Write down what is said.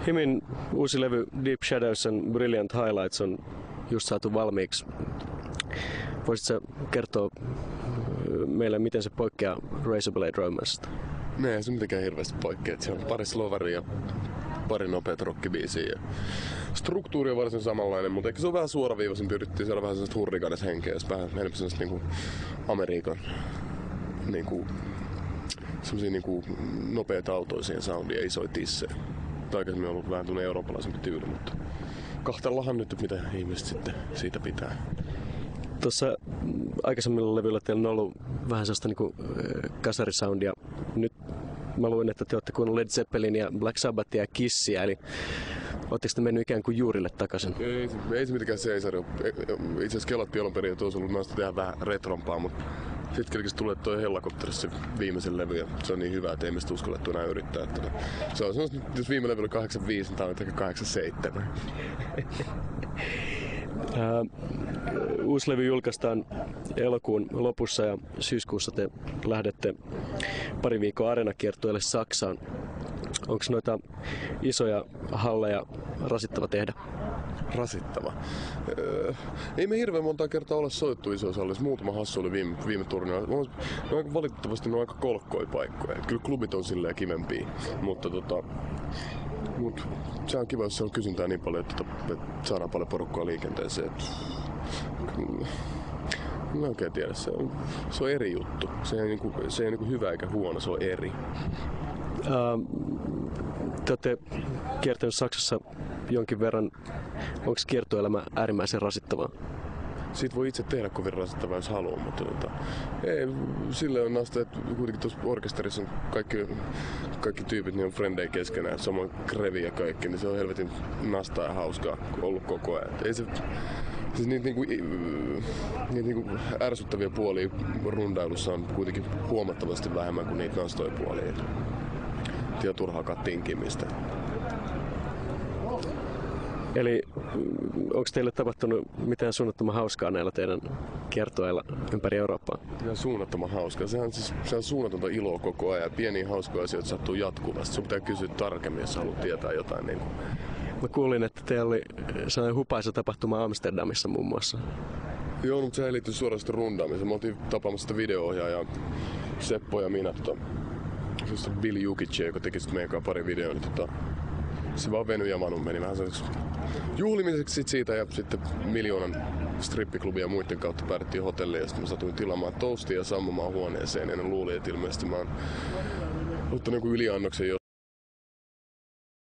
Himin uusi levy Deep Shadows and Brilliant Highlights on just saatu valmiiksi. Voisitko kertoa meille, miten se poikkeaa Razorblade Romancesta? No ei se mitenkään hirveästi poikkea. Siellä on pari slovaria ja pari nopeat rockibiisiä. Ja struktuuri on varsin samanlainen, mutta ehkä se on vähän suoraviivaisin. Pyrittiin siellä vähän sellaista hurrikanes-henkeä, vähän enemmän sellaista niinku Amerikan niinku semmosia niinku nopeita autoisia soundia ja isoja tissejä. Aikaisemmin on ollut vähän tuonne eurooppalaisempi tyyli, mutta kahtallahan nyt, mitä ihmiset sitten siitä pitää. Tuossa aikaisemmilla levyillä teillä on ollut vähän sellaista niinku kasarisoundia. Nyt mä luin, että te olette kuunnelleet Led Zeppelinia, Black Sabbathia ja Kissia, eli ootteko te mennyt ikään kuin juurille takaisin? Ei se mitenkään seisari. Itse asiassa kelattiin alun perin, että olisi ollut näistä tehdä vähän retrompaa, mutta sitten kerkisi tulee toi Hellacopterissa viimeisen levy ja se on niin hyvä, että ei meistä uskallettu enää yrittää. Että se on jos viime levy oli 85, niin tää on ehkä 87. Uusi levy julkaistaan elokuun lopussa ja syyskuussa te lähdette pari viikkoa areenakiertueelle Saksaan. Onko noita isoja halleja rasittava tehdä? Rasittava. Ei me hirveän monta kertaa ole soittu isoissa hallissa. Muutama hassu oli viime turnilla. Valitettavasti ne on aika kolkkoja paikkoja. Kyllä klubit on silleen kivempia. Mutta se on kiva, jos siellä on kysyntää niin paljon, että saadaan paljon porukkaa liikenteeseen. Mä oikein tiedä. Se on eri juttu. Se ei niinku hyvä eikä huono, se on eri. Te olette kiertänyt Saksassa jonkin verran. Onko kiertoelämä äärimmäisen rasittavaa? Siitä voi itse tehdä kovin rasittavaa, jos haluaa, mutta ei, sille on nasta, että kuitenkin tuossa orkesterissa on kaikki tyypit, niin on frendejä keskenään, samoin krevi ja kaikki, niin se on helvetin nastaa ja hauskaa ollut koko ajan. Ei se, siis niitä niinku ärsyttäviä puolia rundailussa on kuitenkin huomattavasti vähemmän kuin niitä nastoja puolia. Ja turhaakaan tinkimistä. Eli onko teille tapahtunut mitään suunnattoman hauskaa näillä teidän kiertueilla ympäri Eurooppaa? Ihan suunnattoman hauskaa. Se on suunnatonta iloa koko ajan. Pieniä hauskoja asioita sattuu jatkuvasti. Sun pitää kysyä tarkemmin, jos haluat tietää jotain. Niin mä kuulin, että teillä oli sellainen hupaisa tapahtuma Amsterdamissa muun muassa. Joo, mutta se ei liitty suorasti rundaamiseen. Me oltiin tapaamassa sitä video-ohjaajaa Seppo ja minä. Se on Bill Jukic, joka teki sitten meidän pari videoa. Se vaan venyi ja vanu meni vähän sellaiseksi juhlimiseksi siitä ja sitten 1 000 000 strippiklubia ja muiden kautta päädyttiin hotelliin ja sitten mä satuin tilaamaan toastia ja sammumaan huoneeseen ja ne luuli, että ilmeisesti mä oon ottanut joku yliannoksen